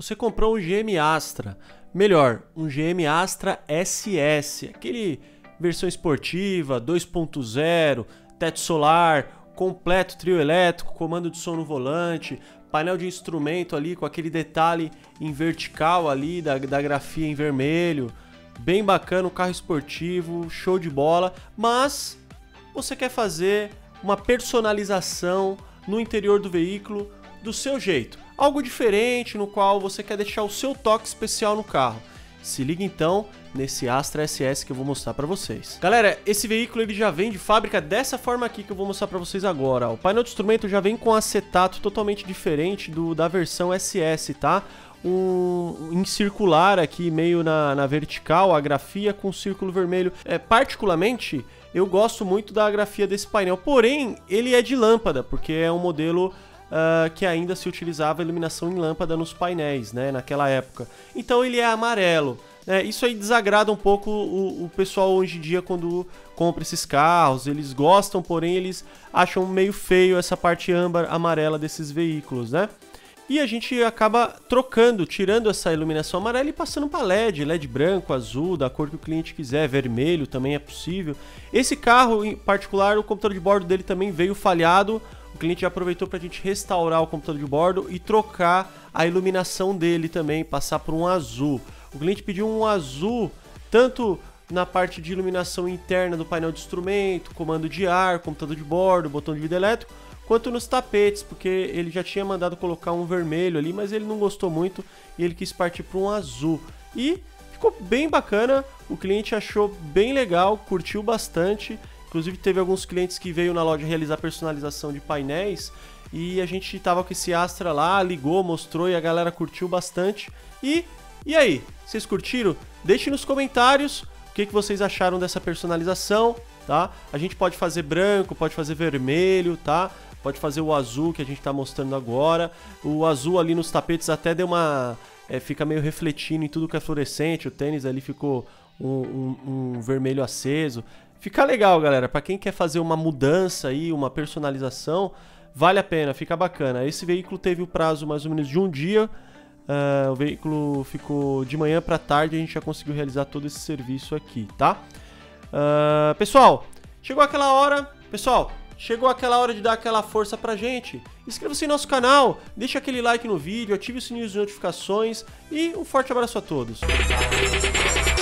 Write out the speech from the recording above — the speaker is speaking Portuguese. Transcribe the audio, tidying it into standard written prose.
você comprou um GM Astra, melhor, um GM Astra SS, aquele versão esportiva, 2.0, teto solar, completo trio elétrico, comando de som no volante, painel de instrumento ali com aquele detalhe em vertical ali da grafia em vermelho, bem bacana, um carro esportivo, show de bola, mas você quer fazer uma personalização no interior do veículo do seu jeito, algo diferente no qual você quer deixar o seu toque especial no carro. Se liga então nesse Astra SS que eu vou mostrar para vocês. Galera, esse veículo ele já vem de fábrica dessa forma aqui que eu vou mostrar para vocês agora. O painel de instrumento já vem com acetato totalmente diferente da versão SS, tá? Em circular aqui, meio na vertical, a grafia com círculo vermelho. Particularmente, eu gosto muito da grafia desse painel, porém, ele é de lâmpada, porque é um modelo que ainda se utilizava iluminação em lâmpada nos painéis, né, naquela época. Então ele é amarelo. Isso aí desagrada um pouco o pessoal hoje em dia quando compra esses carros. Eles gostam, porém eles acham meio feio essa parte âmbar amarela desses veículos, né? E a gente acaba trocando, tirando essa iluminação amarela e passando para LED branco, azul, da cor que o cliente quiser, vermelho também é possível. Esse carro em particular, o computador de bordo dele também veio falhado. O cliente já aproveitou para a gente restaurar o computador de bordo e trocar a iluminação dele também, passar por um azul. O cliente pediu um azul tanto na parte de iluminação interna do painel de instrumento, comando de ar, computador de bordo, botão de vidro elétrico, quanto nos tapetes, porque ele já tinha mandado colocar um vermelho ali, mas ele não gostou muito e ele quis partir para um azul. E ficou bem bacana, o cliente achou bem legal, curtiu bastante. Inclusive teve alguns clientes que veio na loja realizar personalização de painéis e a gente tava com esse Astra lá, ligou, mostrou e a galera curtiu bastante. E aí, vocês curtiram? Deixem nos comentários o que vocês acharam dessa personalização, tá? A gente pode fazer branco, pode fazer vermelho, tá? Pode fazer o azul que a gente tá mostrando agora. O azul ali nos tapetes até deu uma... fica meio refletindo em tudo que é fluorescente. O tênis ali ficou um vermelho aceso. Fica legal, galera. Pra quem quer fazer uma mudança aí, uma personalização, vale a pena, fica bacana. Esse veículo teve o prazo mais ou menos de um dia. O veículo ficou de manhã pra tarde e a gente já conseguiu realizar todo esse serviço aqui, tá? Pessoal, chegou aquela hora... Chegou aquela hora de dar aquela força pra gente. Inscreva-se no nosso canal, deixa aquele like no vídeo, ative o sininho de notificações e um forte abraço a todos.